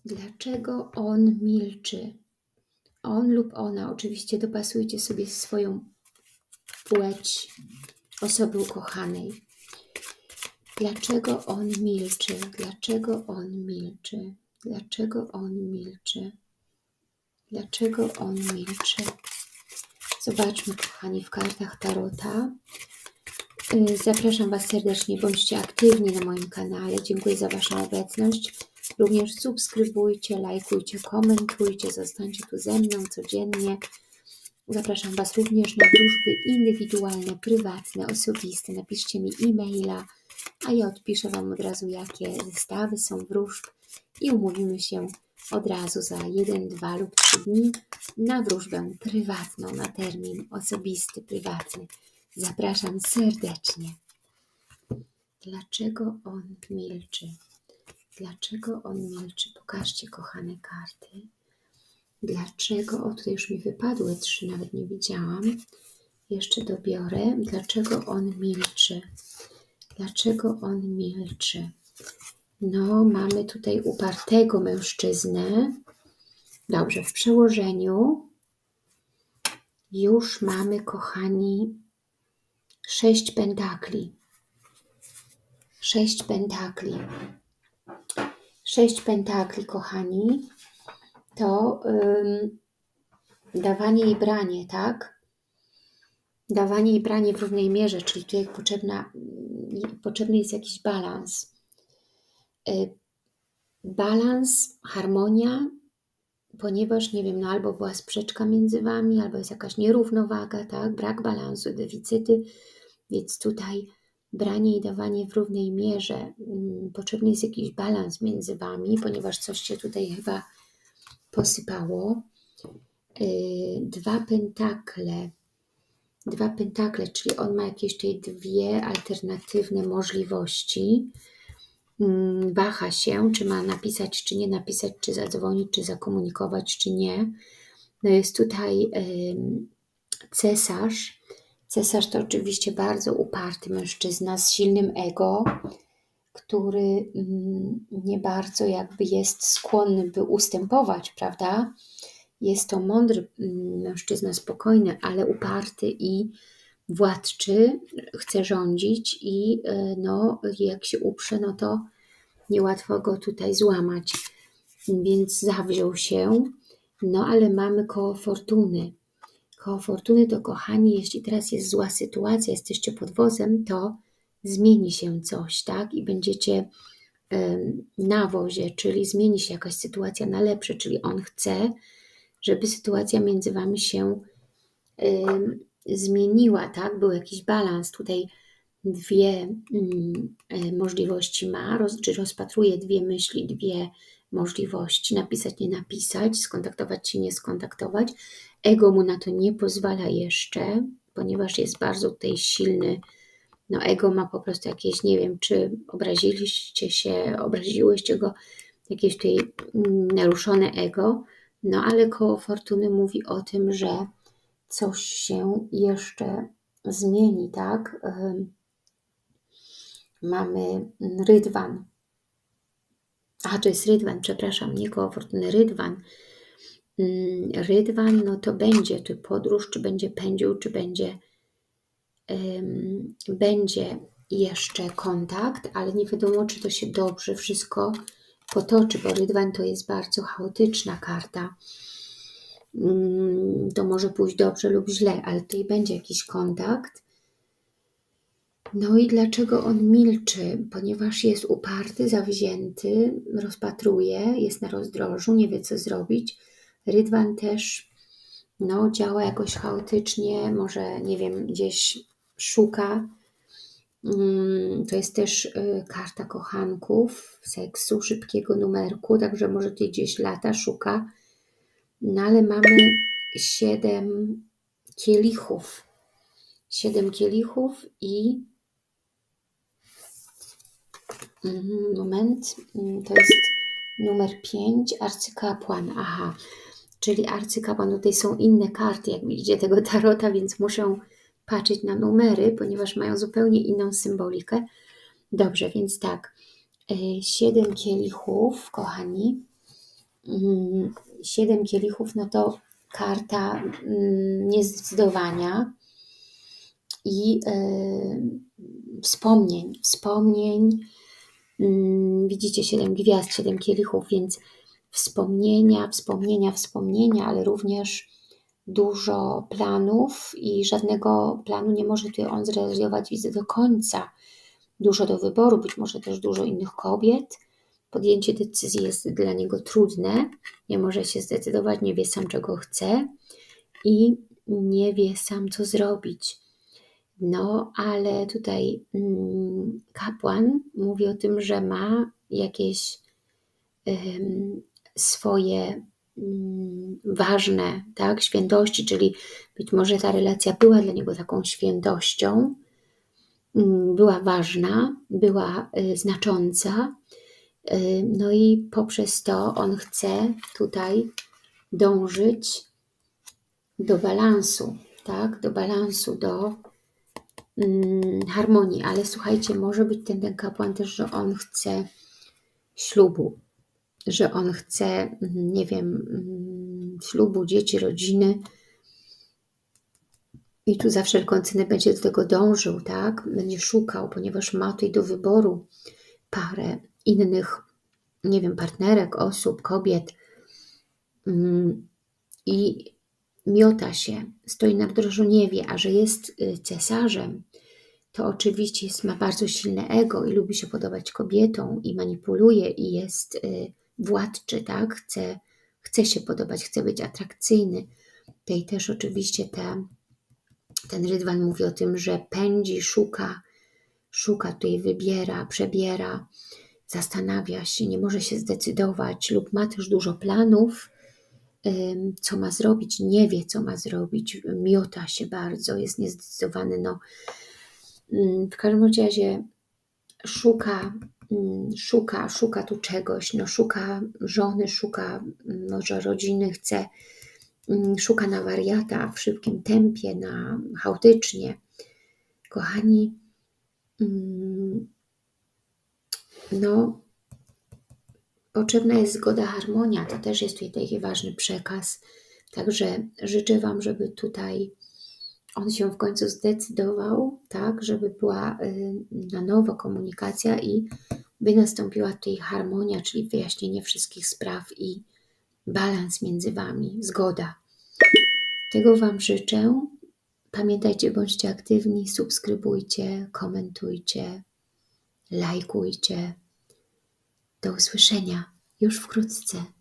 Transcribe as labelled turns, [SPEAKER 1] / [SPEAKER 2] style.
[SPEAKER 1] Dlaczego on milczy? On lub ona, oczywiście dopasujcie sobie swoją płeć osoby ukochanej. Dlaczego on milczy? Dlaczego on milczy? Dlaczego on milczy? Dlaczego on milczy? Zobaczmy, kochani, w kartach Tarota. Zapraszam Was serdecznie, bądźcie aktywni na moim kanale. Dziękuję za Waszą obecność. Również subskrybujcie, lajkujcie, komentujcie, zostańcie tu ze mną codziennie. Zapraszam Was również na wróżby indywidualne, prywatne, osobiste. Napiszcie mi e-maila, a ja odpiszę Wam od razu, jakie zestawy są wróżb i umówimy się od razu za 1, 2 lub 3 dni na wróżbę prywatną, na termin osobisty, prywatny. Zapraszam serdecznie. Dlaczego on milczy? Dlaczego on milczy? Pokażcie, kochane karty. Dlaczego? O, tutaj już mi wypadły 3, nawet nie widziałam. Jeszcze dobiorę. Dlaczego on milczy? Dlaczego on milczy? No, mamy tutaj upartego mężczyznę. Dobrze, w przełożeniu już mamy, kochani, 6 pentakli. 6 pentakli. 6 pentakli, kochani, to dawanie i branie, tak? Dawanie i branie w równej mierze, czyli tutaj potrzebny jest jakiś balans. Balans, harmonia, ponieważ, nie wiem, no albo była sprzeczka między Wami, albo jest jakaś nierównowaga, tak? Brak balansu, deficyty, więc tutaj branie i dawanie w równej mierze. Potrzebny jest jakiś balans między Wami, ponieważ coś się tutaj chyba posypało. 2 pentakle. 2 pentakle, czyli on ma jakieś tutaj 2 alternatywne możliwości. Waha się, czy ma napisać, czy nie napisać, czy zadzwonić, czy zakomunikować, czy nie. No jest tutaj cesarz. Cesarz to oczywiście bardzo uparty mężczyzna z silnym ego, który nie bardzo jakby jest skłonny, by ustępować, prawda? Jest to mądry mężczyzna, spokojny, ale uparty i władczy, chce rządzić i no, jak się uprze, no to niełatwo go tutaj złamać. Więc zawziął się, no ale mamy koło fortuny. Koło fortuny to, kochani, jeśli teraz jest zła sytuacja, jesteście pod wozem, to zmieni się coś, tak? I będziecie na wozie, czyli zmieni się jakaś sytuacja na lepsze, czyli on chce, żeby sytuacja między Wami się zmieniła, tak? Był jakiś balans. Tutaj 2 możliwości ma, czy rozpatruje 2 myśli, 2 możliwości, napisać, nie napisać, skontaktować się, nie skontaktować. Ego mu na to nie pozwala jeszcze, ponieważ jest bardzo tutaj silny. No ego ma po prostu jakieś, nie wiem, czy obraziłyście go, jakieś tutaj naruszone ego, no ale koło fortuny mówi o tym, że coś się jeszcze zmieni, tak? Mamy rydwan. A, to jest rydwan, przepraszam, nie koło fortuny, rydwan. Rydwan, no to będzie czy podróż, czy będzie pędził, czy będzie jeszcze kontakt, ale nie wiadomo, czy to się dobrze wszystko potoczy, bo rydwan to jest bardzo chaotyczna karta. To może pójść dobrze lub źle, ale tutaj będzie jakiś kontakt. No i dlaczego on milczy? Ponieważ jest uparty, zawzięty, rozpatruje, jest na rozdrożu, nie wie co zrobić. Rydwan też no, działa jakoś chaotycznie, może, nie wiem, gdzieś szuka. To jest też karta kochanków, seksu, szybkiego numerku, także może tutaj gdzieś lata, szuka. No ale mamy 7 kielichów. 7 kielichów i moment, to jest numer 5, arcykapłan. Aha, czyli arcykapłan, tutaj są inne karty, jak widzicie, tego tarota, więc muszę patrzeć na numery, ponieważ mają zupełnie inną symbolikę. Dobrze, więc tak, 7 kielichów, kochani, 7 kielichów, no to karta niezdecydowania i wspomnień. Widzicie 7 gwiazd, 7 kielichów, więc wspomnienia, ale również dużo planów i żadnego planu nie może tutaj on zrealizować, widzę, do końca. Dużo do wyboru, być może też dużo innych kobiet. Podjęcie decyzji jest dla niego trudne, nie może się zdecydować, nie wie sam czego chce i nie wie sam co zrobić. No, ale tutaj kapłan mówi o tym, że ma jakieś swoje ważne, tak, świętości, czyli być może ta relacja była dla niego taką świętością, była ważna, była znacząca, no i poprzez to on chce tutaj dążyć do balansu, tak, do balansu, do harmonii, ale słuchajcie, może być ten kapłan też, że on chce ślubu, że on chce, nie wiem, ślubu, dzieci, rodziny i tu za wszelką cenę będzie do tego dążył, tak? Będzie szukał, ponieważ ma tutaj do wyboru parę innych, nie wiem, partnerek, osób, kobiet i miota się, stoi na rozdrożu, nie wie, a że jest cesarzem, to oczywiście ma bardzo silne ego i lubi się podobać kobietom i manipuluje i jest władczy, tak? Chce się podobać, chce być atrakcyjny. Tutaj też oczywiście ten rydwan mówi o tym, że pędzi, szuka, tutaj wybiera, przebiera, zastanawia się, nie może się zdecydować lub ma też dużo planów, co ma zrobić, nie wie co ma zrobić, miota się bardzo, jest niezdecydowany, no. W każdym razie szuka tu czegoś, no szuka żony, szuka może rodziny, szuka na wariata, w szybkim tempie, chaotycznie. Kochani, no potrzebna jest zgoda, harmonia, to też jest tutaj taki ważny przekaz, także życzę Wam, żeby tutaj on się w końcu zdecydował, tak, żeby była na nowo komunikacja i by nastąpiła tutaj harmonia, czyli wyjaśnienie wszystkich spraw i balans między Wami, zgoda. Tego Wam życzę. Pamiętajcie, bądźcie aktywni, subskrybujcie, komentujcie, lajkujcie. Do usłyszenia już wkrótce.